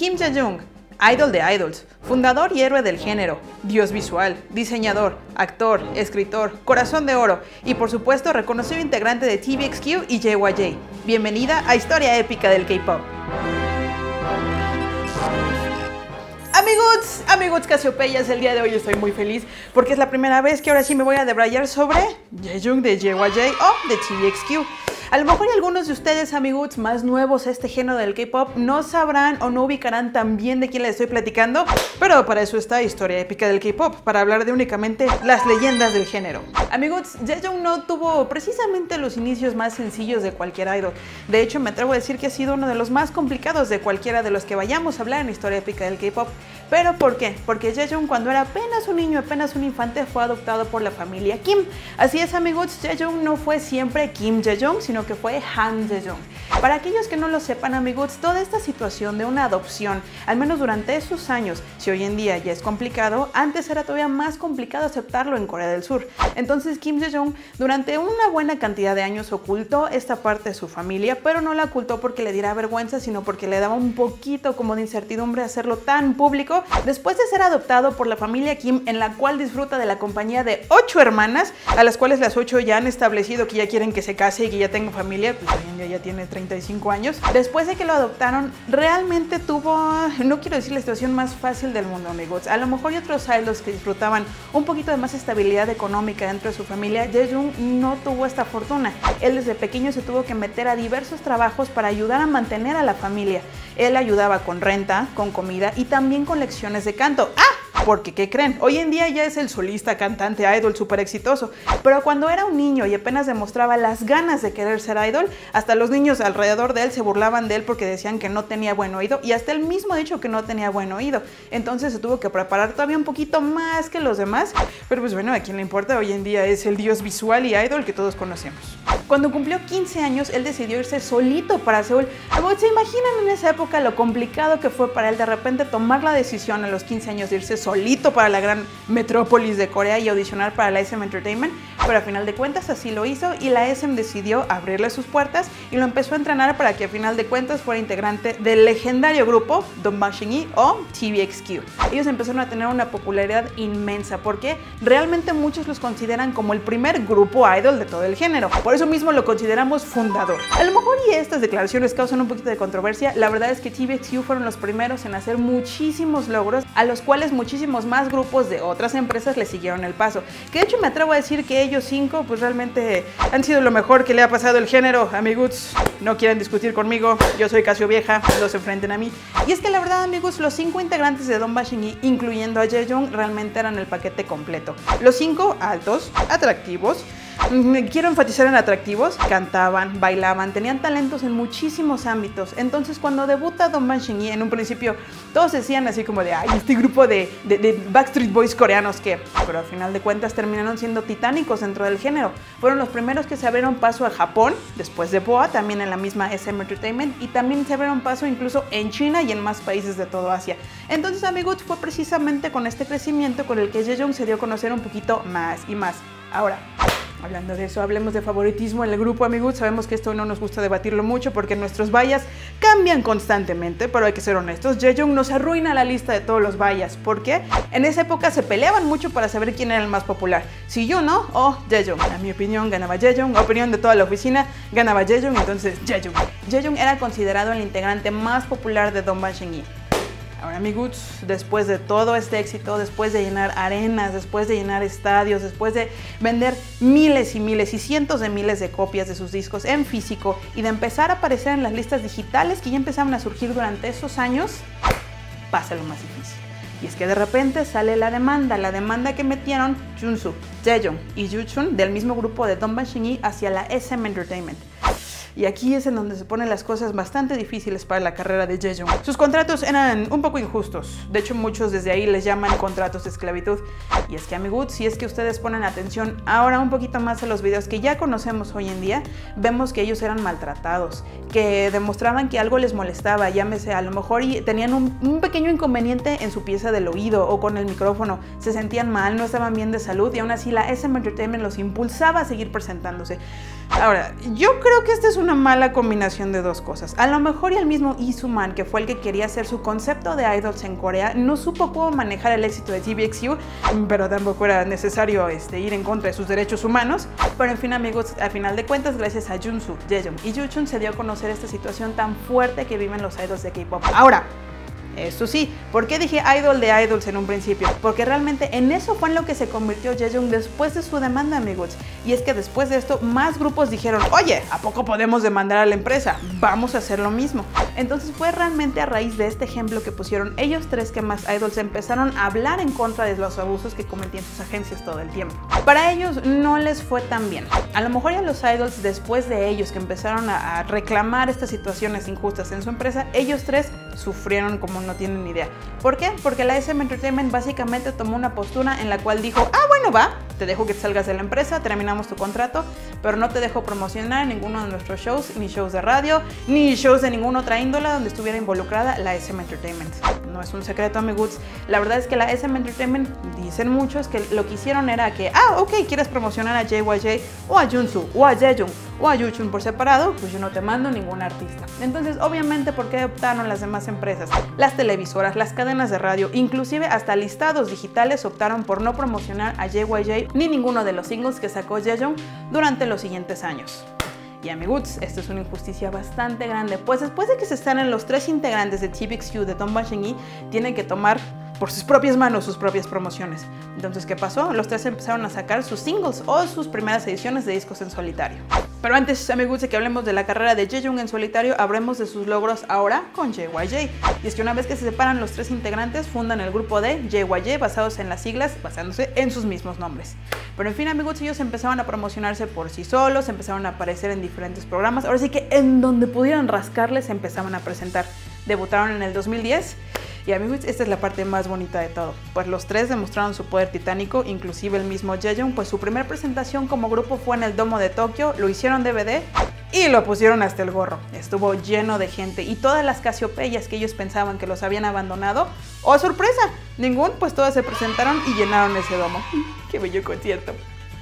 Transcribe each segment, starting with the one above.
Kim Jae-jung, idol de idols, fundador y héroe del género, dios visual, diseñador, actor, escritor, corazón de oro y por supuesto reconocido integrante de TVXQ y JYJ. Bienvenida a Historia Épica del K-Pop. Amigos Casiopeyas, el día de hoy estoy muy feliz porque es la primera vez que ahora sí me voy a debrayar sobre Jae-jung de JYJ o de TVXQ. A lo mejor algunos de ustedes, amigos más nuevos a este género del K-pop, no sabrán o no ubicarán tan bien de quién les estoy platicando, pero para eso está Historia Épica del K-pop, para hablar de únicamente las leyendas del género. Amigos, Jae-jung no tuvo precisamente los inicios más sencillos de cualquier idol. De hecho, me atrevo a decir que ha sido uno de los más complicados de cualquiera de los que vayamos a hablar en Historia Épica del K-pop. ¿Pero por qué? Porque Jae-jung cuando era apenas un niño, apenas un infante, fue adoptado por la familia Kim. Así es, amigos, Jae-jung no fue siempre Kim Jae-jung, sino que fue Han Jae-jung. Para aquellos que no lo sepan, amigos, toda esta situación de una adopción, al menos durante esos años, si hoy en día ya es complicado, antes era todavía más complicado aceptarlo en Corea del Sur. Entonces Kim Jae-jung durante una buena cantidad de años ocultó esta parte de su familia, pero no la ocultó porque le diera vergüenza, sino porque le daba un poquito como de incertidumbre hacerlo tan público. Después de ser adoptado por la familia Kim, en la cual disfruta de la compañía de 8 hermanas, a las cuales las 8 ya han establecido que ya quieren que se case y que ya tenga familia, pues hoy en día ya tiene 35 años. Después de que lo adoptaron, realmente tuvo, no quiero decir la situación más fácil del mundo, amigos. A lo mejor hay otros idols que disfrutaban un poquito de más estabilidad económica dentro de su familia. Jae-jung no tuvo esta fortuna. Él desde pequeño se tuvo que meter a diversos trabajos para ayudar a mantener a la familia. Él ayudaba con renta, con comida y también con lecciones de canto. Porque, ¿qué creen? Hoy en día ya es el solista, cantante, idol súper exitoso. Pero cuando era un niño y apenas demostraba las ganas de querer ser idol, hasta los niños alrededor de él se burlaban de él porque decían que no tenía buen oído y hasta él mismo ha dicho que no tenía buen oído. Entonces se tuvo que preparar todavía un poquito más que los demás. Pero pues bueno, a quien le importa, hoy en día es el dios visual y idol que todos conocemos. Cuando cumplió 15 años, él decidió irse solito para Seúl. ¿Se imaginan en esa época lo complicado que fue para él de repente tomar la decisión a los 15 años de irse solito para la gran metrópolis de Corea y audicionar para la SM Entertainment? Pero a final de cuentas así lo hizo y la SM decidió abrirle sus puertas y lo empezó a entrenar para que a final de cuentas fuera integrante del legendario grupo Dongbang o TVXQ. Ellos empezaron a tener una popularidad inmensa porque realmente muchos los consideran como el primer grupo idol de todo el género. Por eso mismo lo consideramos fundador. A lo mejor y estas declaraciones causan un poquito de controversia. La verdad es que TVXQ fueron los primeros en hacer muchísimos logros a los cuales muchísimos más grupos de otras empresas le siguieron el paso. Que de hecho me atrevo a decir que ellos 5 pues realmente han sido lo mejor que le ha pasado al género. Amigos, no quieran discutir conmigo, yo soy Casio Vieja, no se enfrenten a mí. Y es que la verdad, amigos, los 5 integrantes de Dongbang, incluyendo a Jae-jung, realmente eran el paquete completo. Los 5 altos, atractivos. Quiero enfatizar en atractivos, cantaban, bailaban, tenían talentos en muchísimos ámbitos. Entonces cuando debuta Dongbang, en un principio todos decían así como de ay, este grupo de Backstreet Boys coreanos que, pero al final de cuentas terminaron siendo titánicos dentro del género. Fueron los primeros que se abrieron paso a Japón, después de BoA, también en la misma SM Entertainment, y también se abrieron paso incluso en China y en más países de todo Asia. Entonces, amigos, fue precisamente con este crecimiento con el que Jae-jung se dio a conocer un poquito más y más. Ahora, hablando de eso, hablemos de favoritismo en el grupo, amigos. Sabemos que esto no nos gusta debatirlo mucho porque nuestros bias cambian constantemente, pero hay que ser honestos. Jae-jung nos arruina la lista de todos los bias. ¿Por qué? En esa época se peleaban mucho para saber quién era el más popular. Si Yuno o Jae-jung. A mi opinión ganaba Jae-jung, opinión de toda la oficina ganaba Jae-jung, entonces Jae-jung. Jae-jung era considerado el integrante más popular de Dongbang. Ahora, amigos, después de todo este éxito, después de llenar arenas, después de llenar estadios, después de vender miles y miles y cientos de miles de copias de sus discos en físico y de empezar a aparecer en las listas digitales que ya empezaban a surgir durante esos años, pasa lo más difícil. Y es que de repente sale la demanda que metieron Junsu, Jae-jung y Yuchun del mismo grupo de Dongbang hacia la SM Entertainment. Y aquí es en donde se ponen las cosas bastante difíciles para la carrera de Jae-jung. Sus contratos eran un poco injustos. De hecho, muchos desde ahí les llaman contratos de esclavitud. Y es que, amigos, si es que ustedes ponen atención ahora un poquito más a los videos que ya conocemos hoy en día, vemos que ellos eran maltratados, que demostraban que algo les molestaba, llámese a lo mejor y tenían un pequeño inconveniente en su pieza del oído o con el micrófono, se sentían mal, no estaban bien de salud y aún así la SM Entertainment los impulsaba a seguir presentándose. Ahora, yo creo que esta es una mala combinación de dos cosas. A lo mejor y el mismo Lee Soo-man, que fue el que quería hacer su concepto de idols en Corea, no supo cómo manejar el éxito de TVXQ, pero tampoco era necesario ir en contra de sus derechos humanos. Pero en fin, amigos, al final de cuentas, gracias a Junsu, Jaeyoung y Yuchun se dio a conocer esta situación tan fuerte que viven los idols de K-pop. Ahora, eso sí, ¿por qué dije idol de idols en un principio? Porque realmente en eso fue en lo que se convirtió Jaeyoung después de su demanda, amigos. Y es que después de esto, más grupos dijeron, oye, ¿a poco podemos demandar a la empresa? Vamos a hacer lo mismo. Entonces fue realmente a raíz de este ejemplo que pusieron ellos tres que más idols empezaron a hablar en contra de los abusos que cometían sus agencias todo el tiempo. Para ellos no les fue tan bien. A lo mejor ya los idols, después de ellos que empezaron a reclamar estas situaciones injustas en su empresa, ellos tres sufrieron como no tienen ni idea. ¿Por qué? Porque la SM Entertainment básicamente tomó una postura en la cual dijo, bueno, va, te dejo que te salgas de la empresa, terminamos tu contrato, pero no te dejo promocionar ninguno de nuestros shows, ni shows de radio, ni shows de ninguna otra índole donde estuviera involucrada la SM Entertainment. No es un secreto, amigos. La verdad es que la SM Entertainment, dicen muchos, que lo que hicieron era que, ok, quieres promocionar a JYJ o a Junsu o a Jaeyoung o a Yuchun por separado, pues yo no te mando ningún artista. Entonces, obviamente, ¿por qué optaron las demás empresas? Las televisoras, las cadenas de radio, inclusive hasta listados digitales optaron por no promocionar a JYJ ni ninguno de los singles que sacó Jaeyoung durante los siguientes años. Y amigos, esto es una injusticia bastante grande, pues después de que se están en los tres integrantes de TVXQ de Dongbang Shingi, tienen que tomar por sus propias manos sus propias promociones. Entonces, ¿qué pasó? Los tres empezaron a sacar sus singles o sus primeras ediciones de discos en solitario. Pero antes, amigos, de que hablemos de la carrera de Jaeyoung en solitario, hablemos de sus logros ahora con JYJ. Y es que una vez que se separan los tres integrantes, fundan el grupo de JYJ basados en las siglas, basándose en sus mismos nombres. Pero en fin, amigos, ellos empezaron a promocionarse por sí solos, empezaron a aparecer en diferentes programas. Ahora sí que en donde pudieran rascarles se empezaban a presentar. Debutaron en el 2010. Y amigos, esta es la parte más bonita de todo, pues los tres demostraron su poder titánico, inclusive el mismo Jaeyoung, pues su primera presentación como grupo fue en el Domo de Tokio, lo hicieron DVD y lo pusieron hasta el gorro. Estuvo lleno de gente y todas las casiopeyas que ellos pensaban que los habían abandonado, ¡oh sorpresa! Ningún, pues todas se presentaron y llenaron ese domo. ¡Qué bello concierto!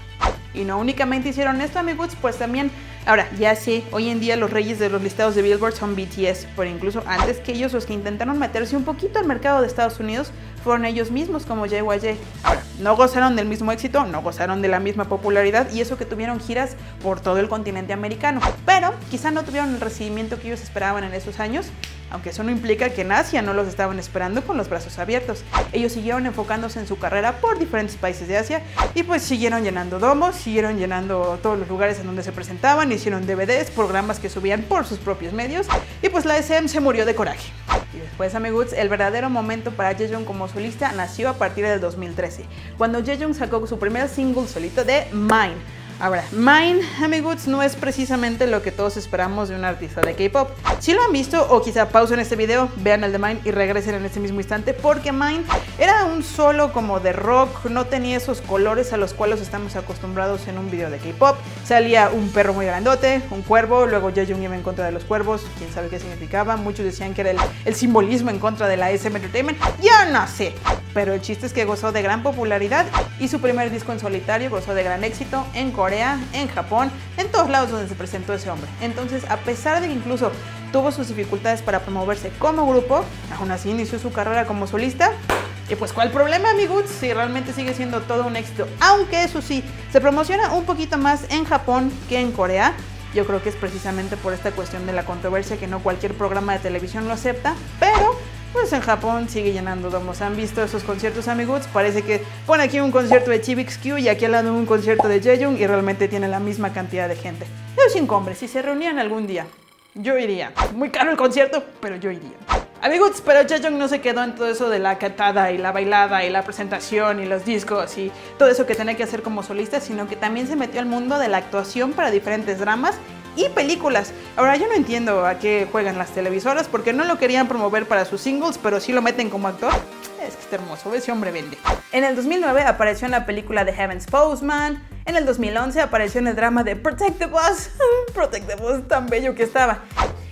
Y no únicamente hicieron esto, amigos, pues también, ahora ya sé, hoy en día los reyes de los listados de Billboard son BTS, pero incluso antes que ellos, los que intentaron meterse un poquito al mercado de Estados Unidos fueron ellos mismos como JYJ. Ahora, no gozaron del mismo éxito, no gozaron de la misma popularidad y eso que tuvieron giras por todo el continente americano, pero quizá no tuvieron el recibimiento que ellos esperaban en esos años, aunque eso no implica que en Asia no los estaban esperando con los brazos abiertos. Ellos siguieron enfocándose en su carrera por diferentes países de Asia y pues siguieron llenando domos, siguieron llenando todos los lugares en donde se presentaban, hicieron DVDs, programas que subían por sus propios medios y pues la SM se murió de coraje. Y después, amigos, el verdadero momento para Jaeyoung como solista nació a partir del 2013, cuando Jaeyoung sacó su primer single solito de Mine. Ahora, Mine, amigos, no es precisamente lo que todos esperamos de un artista de K-pop. Si lo han visto, o quizá pausen este video, vean el de Mine y regresen en este mismo instante, porque Mine era un solo como de rock, no tenía esos colores a los cuales estamos acostumbrados en un video de K-pop. Salía un perro muy grandote, un cuervo, luego Jaeyoung iba en contra de los cuervos, quién sabe qué significaba, muchos decían que era el simbolismo en contra de la SM Entertainment, yo no sé. Pero el chiste es que gozó de gran popularidad y su primer disco en solitario gozó de gran éxito en Corea, en Japón, en todos lados donde se presentó ese hombre. Entonces, a pesar de que incluso tuvo sus dificultades para promoverse como grupo, aún así inició su carrera como solista. Y pues, ¿cuál problema, amigos? Si realmente sigue siendo todo un éxito. Aunque eso sí, se promociona un poquito más en Japón que en Corea. Yo creo que es precisamente por esta cuestión de la controversia que no cualquier programa de televisión lo acepta, pero pues en Japón sigue llenando domos. ¿Han visto esos conciertos, amigos? Parece que pone aquí un concierto de TVXQ y aquí al lado un concierto de Jaeyoung y realmente tiene la misma cantidad de gente. Los incombres, si se reunían algún día, yo iría. Muy caro el concierto, pero yo iría. Amigos, pero Jaeyoung no se quedó en todo eso de la cantada y la bailada y la presentación y los discos y todo eso que tenía que hacer como solista, sino que también se metió al mundo de la actuación para diferentes dramas y películas. Ahora, yo no entiendo a qué juegan las televisoras porque no lo querían promover para sus singles, pero sí lo meten como actor. Es que está hermoso, ese hombre vende. En el 2009 apareció en la película The Heaven's Postman. En el 2011 apareció en el drama de Protect the Boss. Protect the Boss, tan bello que estaba.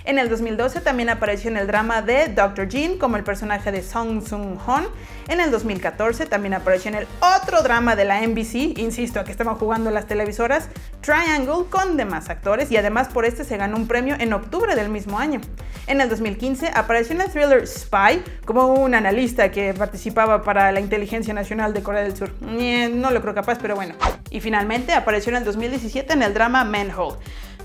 En el 2012 también apareció en el drama de Dr. Jean como el personaje de Song Sung-hoon. En el 2014 también apareció en el otro drama de la NBC, insisto, a que estaban jugando las televisoras, Triangle, con demás actores, y además por este se ganó un premio en octubre del mismo año. En el 2015 apareció en el thriller Spy como un analista que participaba para la Inteligencia Nacional de Corea del Sur. No lo creo capaz, pero bueno. Y finalmente apareció en el 2017 en el drama Manhole.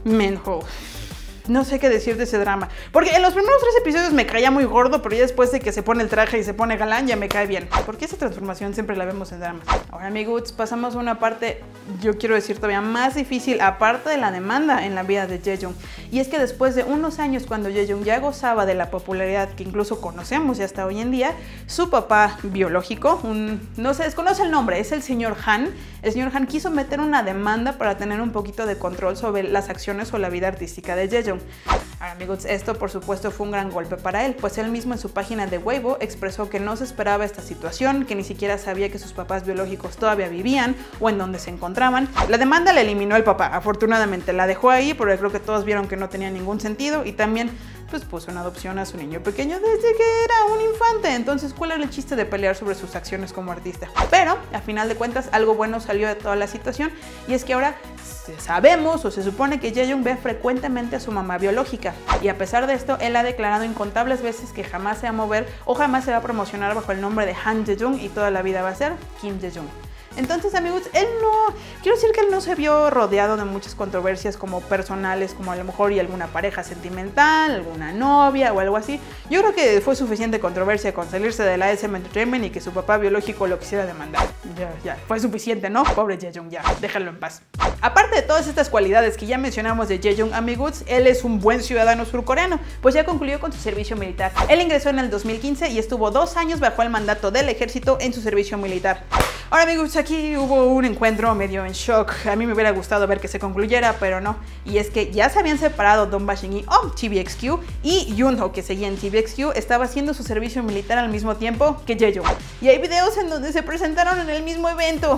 No sé qué decir de ese drama, porque en los primeros 3 episodios me caía muy gordo, pero ya después de que se pone el traje y se pone galán ya me cae bien, porque esa transformación siempre la vemos en dramas. Ahora, amigos, pasamos a una parte, yo quiero decir, todavía más difícil, aparte de la demanda en la vida de Jaehyung, y es que después de unos años, cuando Jaehyung ya gozaba de la popularidad que incluso conocemos y hasta hoy en día, su papá biológico, no se desconoce el nombre, es el señor Han. El señor Han quiso meter una demanda para tener un poquito de control sobre las acciones o la vida artística de Jaehyung. Ahora, amigos, esto por supuesto fue un gran golpe para él, pues él mismo en su página de Weibo expresó que no se esperaba esta situación, que ni siquiera sabía que sus papás biológicos todavía vivían o en dónde se encontraban. La demanda la eliminó el papá, afortunadamente, la dejó ahí porque creo que todos vieron que no tenía ningún sentido, y también pues puso en adopción a su niño pequeño desde que era un infante. Entonces, ¿cuál era el chiste de pelear sobre sus acciones como artista? Pero, a final de cuentas, algo bueno salió de toda la situación, y es que ahora sabemos o se supone que Jaehyung ve frecuentemente a su mamá biológica, y a pesar de esto, él ha declarado incontables veces que jamás se va a mover o jamás se va a promocionar bajo el nombre de Han Jaehyung, y toda la vida va a ser Kim Jaehyung. Entonces, amigos, quiero decir que él no se vio rodeado de muchas controversias como personales, como a lo mejor y alguna pareja sentimental, alguna novia o algo así. Yo creo que fue suficiente controversia con salirse de la SM Entertainment y que su papá biológico lo quisiera demandar. Ya, fue suficiente, ¿no? Pobre Jaehyung, ya, déjalo en paz. Aparte de todas estas cualidades que ya mencionamos de Jaehyung, amigos, él es un buen ciudadano surcoreano, pues ya concluyó con su servicio militar. Él ingresó en el 2015 y estuvo 2 años bajo el mandato del ejército en su servicio militar. Ahora, amigos, aquí hubo un encuentro medio en shock. A mí me hubiera gustado ver que se concluyera, pero no. Y es que ya se habían separado Don Ba-shin o TVXQ, y Yoonho, que seguía en TVXQ, estaba haciendo su servicio militar al mismo tiempo que Jaehyung. Y hay videos en donde se presentaron en el mismo evento.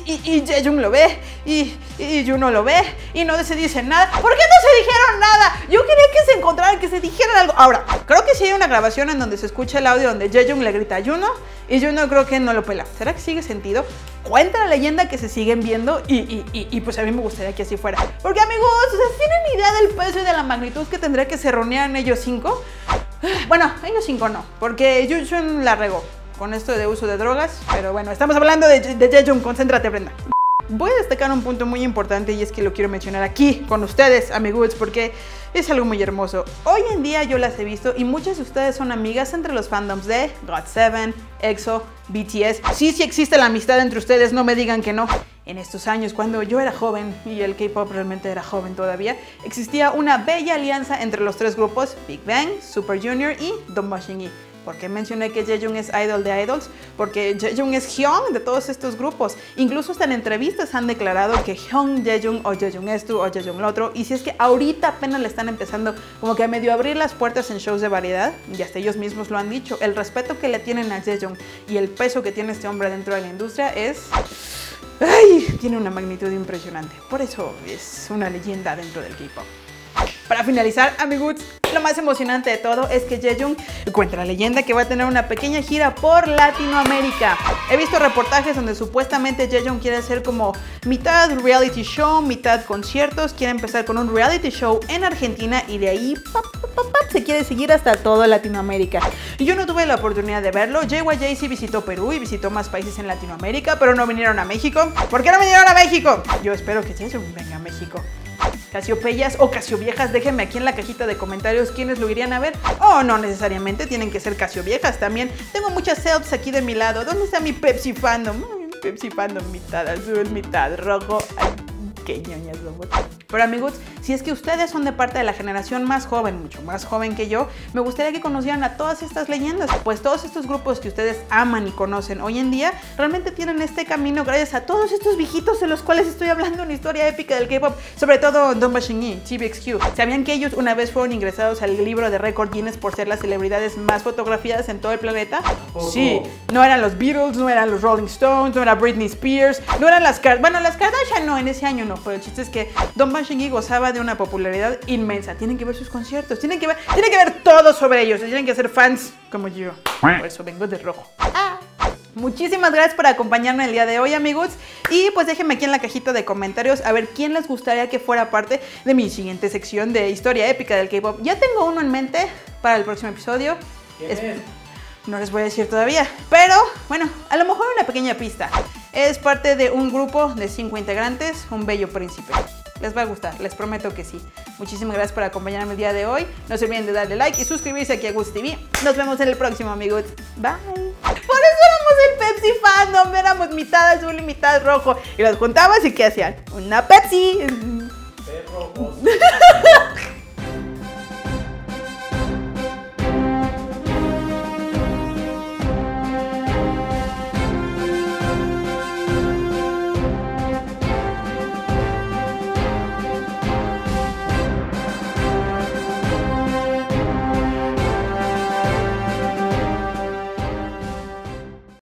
Y Jaehyung lo ve, y Yoonho lo ve, y no se dice nada. ¿Por qué no se dijeron nada? Yo quería que se encontraran, que se dijeran algo. Ahora, creo que sí hay una grabación en donde se escucha el audio donde Jaehyung le grita a Yoonho, y Yoonho creo que no lo pela. ¿Será que sigue sentido? Cuenta la leyenda que se siguen viendo, y pues a mí me gustaría que así fuera. Porque, amigos, ¿ustedes tienen idea del peso y de la magnitud que tendría que se reunieran ellos 5? Bueno, ellos 5 no, porque Jun la regó con esto de uso de drogas. Pero bueno, estamos hablando de Jaehyung, concéntrate, Brenda. Voy a destacar un punto muy importante, y es que lo quiero mencionar aquí con ustedes, amigos, porque es algo muy hermoso. Hoy en día yo las he visto, y muchas de ustedes son amigas entre los fandoms de GOT7, EXO, BTS. Sí existe la amistad entre ustedes, no me digan que no. En estos años, cuando yo era joven, y el K-pop realmente era joven todavía, existía una bella alianza entre los 3 grupos, Big Bang, Super Junior y Don Ba-shin. ¿Por qué mencioné que Jaehyung es idol de idols? Porque Jaehyung es Hyung de todos estos grupos. Incluso hasta en entrevistas han declarado que Hyung Jaehyung, o Jaehyung esto, o Jaehyung lo otro. Y si es que ahorita apenas le están empezando como que a medio abrir las puertas en shows de variedad, y hasta ellos mismos lo han dicho, el respeto que le tienen a Jaehyung y el peso que tiene este hombre dentro de la industria es... ¡ay! Tiene una magnitud impresionante. Por eso es una leyenda dentro del K-pop. Para finalizar, amigos, lo más emocionante de todo es que Jaehyung cuenta la leyenda que va a tener una pequeña gira por Latinoamérica. He visto reportajes donde supuestamente Jaehyung quiere hacer como mitad reality show, mitad conciertos. Quiere empezar con un reality show en Argentina, y de ahí se quiere seguir hasta toda Latinoamérica. Y yo no tuve la oportunidad de verlo. JYJ sí visitó Perú y visitó más países en Latinoamérica, pero no vinieron a México. ¿Por qué no vinieron a México? Yo espero que Jaehyung venga a México. Casiopeyas o Casioviejas, déjenme aquí en la cajita de comentarios quiénes lo irían a ver. O no necesariamente tienen que ser Casioviejas también. Tengo muchas selfs aquí de mi lado. ¿Dónde está mi Pepsi Fandom? Pepsi Fandom, mitad azul, mitad rojo. Ay, qué ñoñas somos. Pero, amigos, si es que ustedes son de parte de la generación más joven, mucho más joven que yo, me gustaría que conocieran a todas estas leyendas, pues todos estos grupos que ustedes aman y conocen hoy en día realmente tienen este camino gracias a todos estos viejitos de los cuales estoy hablando, una historia épica del K-pop, sobre todo Don Ba-shin, TVXQ. ¿Sabían que ellos una vez fueron ingresados al libro de récord Guinness por ser las celebridades más fotografiadas en todo el planeta? Sí, no eran los Beatles, no eran los Rolling Stones, no era Britney Spears, no eran las Kardashian, no, en ese año no, pero el chiste es que Don Bashingi gozaba de una popularidad inmensa. Tienen que ver sus conciertos, tienen que ver todo sobre ellos, tienen que ser fans como yo. Por eso vengo de rojo. Muchísimas gracias por acompañarme el día de hoy, amigos. Y pues déjenme aquí en la cajita de comentarios a ver quién les gustaría que fuera parte de mi siguiente sección de historia épica del K-pop. Ya tengo uno en mente para el próximo episodio. ¿Quién es? No les voy a decir todavía, pero bueno, a lo mejor una pequeña pista. Es parte de un grupo de 5 integrantes, un bello príncipe. Les va a gustar, les prometo que sí. Muchísimas gracias por acompañarme el día de hoy. No se olviden de darle like y suscribirse aquí a Gus TV. Nos vemos en el próximo, amigos. Bye. Por eso éramos el Pepsi Fandom. Éramos mitad azul y mitad rojo. Y los juntabas y ¿qué hacían? Una Pepsi. Perro,